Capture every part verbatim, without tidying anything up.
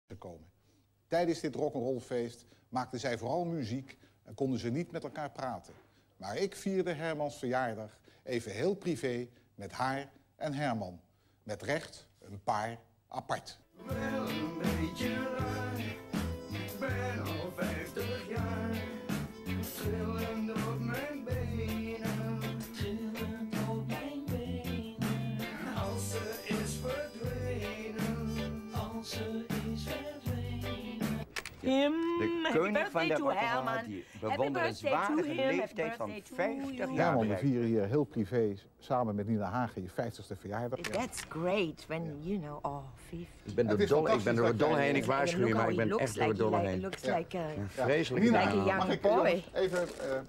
gekomen. Tijdens dit rock'n'rollfeest maakten zij vooral muziek en konden ze niet met elkaar praten. Maar ik vierde Hermans verjaardag even heel privé met haar en Herman. Met recht een paar apart. Wel een beetje raar, ik ben al vijftig jaar. Trillend op mijn benen, trillend op mijn benen. Als ze is verdwenen, als ze is verdwenen. Him, De koning van de rock'n'roll die bewonderenswaardige leeftijd van vijftig jaar Herman, we bereikt. vieren hier heel privé samen met Nina Hagen je vijftigste verjaardag. That's great when you know, oh, fifty. Ik ben door Het is dolle, ik ben door fantastisch dolle dat jij- heen, ik waarschuw je, maar ik ben echt door dolle heen. Looks Ja. like a... Vreselijk. Nina, Like a young mag ik boy. jongens, even...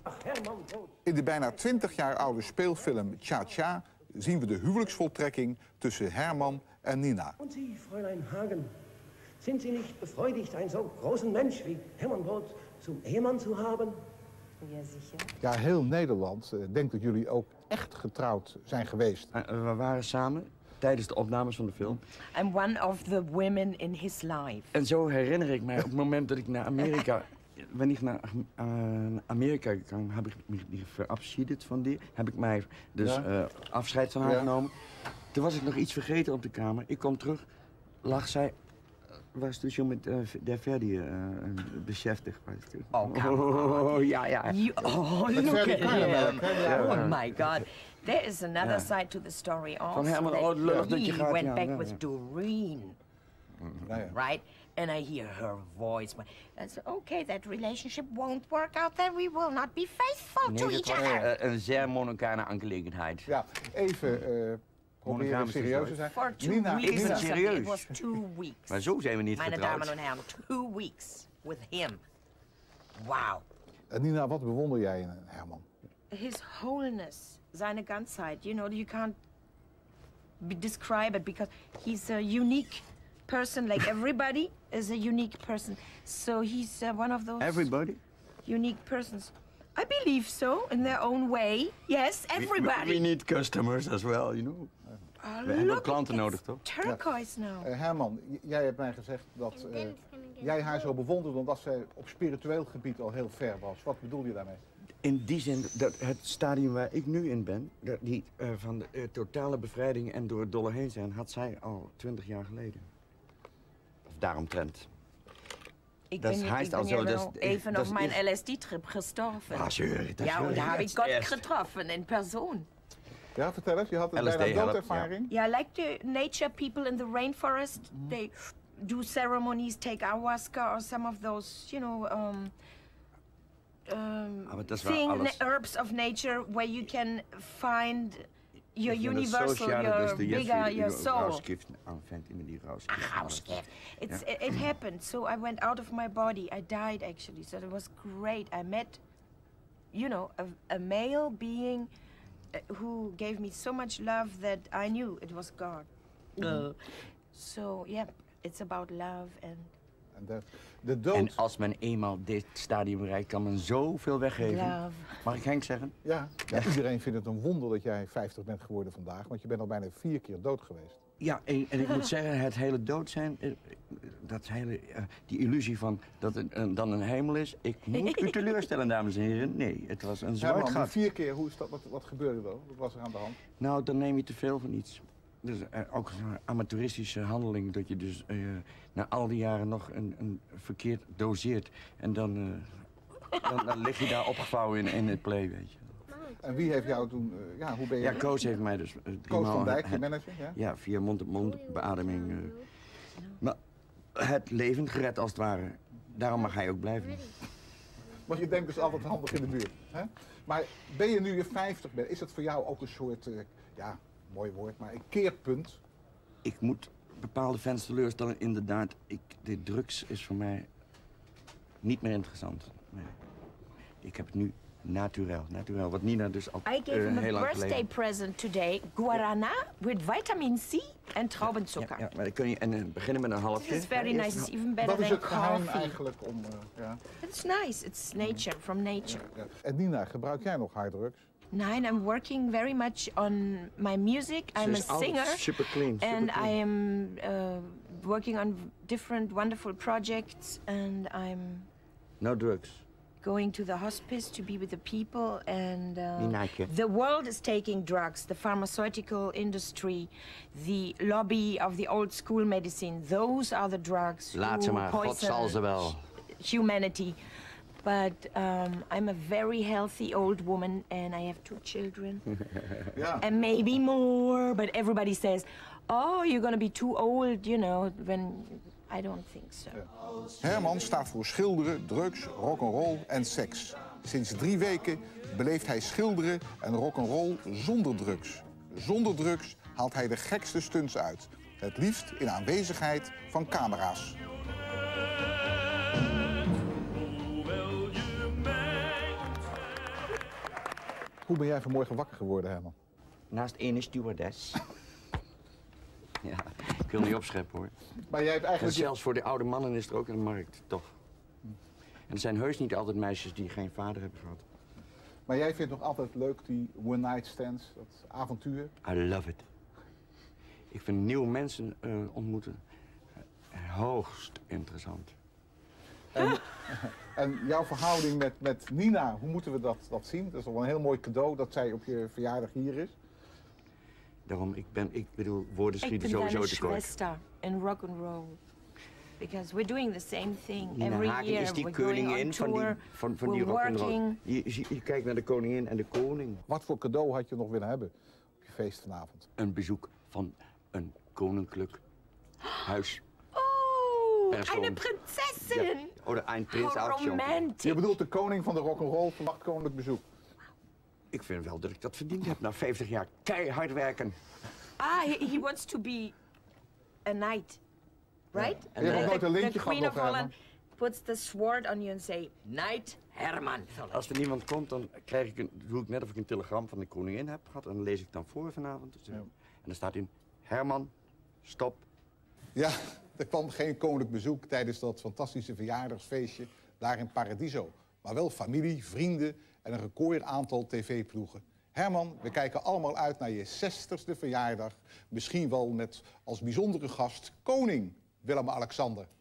Uh, in de bijna twintig jaar oude speelfilm Cha Cha zien we de huwelijksvoltrekking tussen Herman en Nina. Und Sie, Fräulein Hagen, sind Sie nicht befreudigt, einen so großen Mensch wie Hermann Brodt zum Ehemann zu haben? Ja, sicher. Ja, heel Nederland uh, denkt dat jullie ook echt getrouwd zijn geweest. Uh, we waren samen tijdens de opnames van de film. I'm one of the women in his life. En zo herinner ik mij op het moment dat ik naar Amerika... Wanneer ik naar uh, Amerika kwam, heb ik me verabschiedet van die. Heb ik mij dus Ja. uh, afscheid van haar Ja. genomen. Toen was ik nog iets vergeten op de kamer. Ik kom terug, lag zij... Was dus met uh, der Verdi uh, beschäftigt. Weißt du? Oh, come on. Oh, ja, ja. You, oh, Met look Ferdy at Karneberg, him. hè? Ja. Oh my God. There is another Ja. side to the story also. Van Herman, that oh, lullig dat je he gaat, went ja, back ja, with ja. Doreen, Ja, ja. right? And I hear her voice. I said, okay, that relationship won't work out, then we will not be faithful Nee, to dat each was other. uh, een zeer monogame aangelegenheid. Ja, even uh, proberen Monogame serieus te is zijn. For two Nina, weeks. Is het or Nina, something. serieus? It was two weeks. Maar zo zijn we niet Meine getrouwd. Damen und Herren, two weeks with him. Wow. uh, Nina, wat bewonder jij in Herman? His wholeness, seine Ganzheit, you know, you can't be describe it because he's a unique person, like everybody is a unique person. So he's uh, one of those Everybody? unique persons. I believe so, in their own way. Yes, everybody. We, we need customers as well, you know. Oh, we hebben look, klanten it's nodig, toch? Turquoise now. Uh, Herman, j- jij hebt mij gezegd dat uh, jij haar zo bewonderde omdat zij op spiritueel gebied al heel ver was. Wat bedoel je daarmee? In die zin, dat het stadium waar ik nu in ben, dat die uh, van de uh, totale bevrijding en door het dolle heen zijn, had zij al twintig jaar geleden. Of daaromtrent. Ik das bin, heißt ich bin also, ja dass- wel even das auf meinen ist- L S D-Trip gestorven. Ah, schön, das ja, höre und da ich habe ich jetzt Gott erst. getroffen in Person. Ja, vertel eens, je had een L S D bijna helpt, doodervaring. Yeah, like the nature people in the rainforest, they do ceremonies, take ayahuasca or some of those, you know, um, um, Ah, maar dat is wel thing, alles. herbs of nature where you can find your Van het universal, sociale, your dus de bigger, Jesse- your die soul. Rauschgift aanvindt in die rauschgift. Ah, Rauschgift. It's, it, it happened. So I went out of my body. I died actually. So it was great. I met, you know, a, a male being uh, who gave me so much love that I knew it was God. Uh, so yeah, it's about love and. En de, de dood. En als men eenmaal dit stadium bereikt, kan men zoveel weggeven. Love. Mag ik Henk zeggen? Ja, ja, iedereen vindt het een wonder dat jij vijftig bent geworden vandaag, want je bent al bijna vier keer dood geweest. Ja, en, en ik moet zeggen, het hele dood zijn, eh, dat hele, eh, die illusie van dat het een, dan een hemel is. Ik moet u teleurstellen, dames en heren. Nee, het was een zwart Herman, die gat. vier keer, hoe is dat, wat, wat gebeurde er? Wat was er aan de hand? Nou, dan neem je te veel van iets. Dus eh, ook een amateuristische handeling, dat je dus eh, na al die jaren nog een, een verkeerd doseert. En dan, eh, dan, dan lig je daar opgevouwen in, in het play, weet je. En wie heeft jou toen, uh, ja, hoe ben je... Ja, Koos heeft mij dus... Uh, Koos van Dijk, je manager, ja? Ja, via mond-op-mond beademing. Uh, maar het leven gered als het ware. Daarom mag hij ook blijven. Want je denkt dus altijd handig in de buurt. Hè? Maar ben je nu je vijftig bent, is het voor jou ook een soort, uh, ja, mooi woord, maar een keerpunt? Ik moet bepaalde fans teleurstellen, inderdaad. Ik, de drugs is voor mij niet meer interessant. Nee. Ik heb het nu naturel. Naturel, wat Nina dus al I gave uh, him heel a lang birthday geleden... present today, guarana with vitamin C and traubenzucker. Ja, ja, maar dan kun je en, uh, beginnen met een halfje. It's very Eerst nice. een- It's even better Dat is than het geheim coffee. eigenlijk om, uh, ja, It's nice. It's nature, from nature. ja. En Nina, gebruik jij nog harddrugs? Nine, I'm working very much on my music. Ze I'm a is altijd singer. super clean, super and clean. I am uh, working on different wonderful projects, and I'm No drugs. going to the hospice to be with the people, and uh, Ninaatje. the world is taking drugs. The pharmaceutical industry, the lobby of the old school medicine, those are the drugs Laat ze who maar, God poison zal ze wel. humanity. But um, I'm a very healthy old woman, and I have two children. Ja. And maybe more, but everybody says, oh, you're gonna be too old, you know, when I don't think so. Herman staat voor schilderen, drugs, rock'n'roll en seks. Sinds drie weken beleeft hij schilderen en rock'n'roll zonder drugs. Zonder drugs haalt hij de gekste stunts uit. Het liefst in aanwezigheid van camera's. Hoe ben jij vanmorgen wakker geworden, Herman? Naast ene stewardess. Ja, ik wil niet opscheppen hoor. Maar jij hebt En eigenlijk... zelfs voor de oude mannen is er ook een markt, toch? En er zijn heus niet altijd meisjes die geen vader hebben gehad. Maar jij vindt nog altijd leuk die one-night stands, dat avontuur? I love it. Ik vind nieuwe mensen uh, ontmoeten uh, hoogst interessant. En, en jouw verhouding met, met Nina, hoe moeten we dat, dat zien? Dat is wel een heel mooi cadeau dat zij op je verjaardag hier is. Daarom, ik ben, ik bedoel, woorden Ik schieten ben sowieso deine te kort. Schwester in rock and roll. Because we're doing the same thing Nina every Hagen year. is die we're going koningin on van die, tour. van, van we're die rock'n'roll. working. Je, je, je kijkt naar de koningin en de koning. Wat voor cadeau had je nog willen hebben op je feest vanavond? Een bezoek van een koninklijk huis. Oh, Persoon. eine Prinzessin. Ja. Oder ein Prinz How auch schon. romantic. Je bedoelt de koning van de rock'n'roll verwacht koninklijk bezoek. Ik vind wel dat ik dat verdiend heb na vijftig jaar keihard werken. Ah, he, he wants to be a knight, right? En je hebt ook nooit een lintje the gehad Queen nog, of Holland Herman? puts the sword on you and say, Knight Herman. Als er niemand komt, dan krijg ik een, doe ik net of ik een telegram van de koningin heb gehad. En dan lees ik dan voor vanavond. Dus, Ja. En dan staat in, Herman, stop. Ja, er kwam geen koninklijk bezoek tijdens dat fantastische verjaardagsfeestje daar in Paradiso. Maar wel familie, vrienden en een record aantal tv-ploegen. Herman, we kijken allemaal uit naar je zestigste verjaardag. Misschien wel met als bijzondere gast koning Willem-Alexander.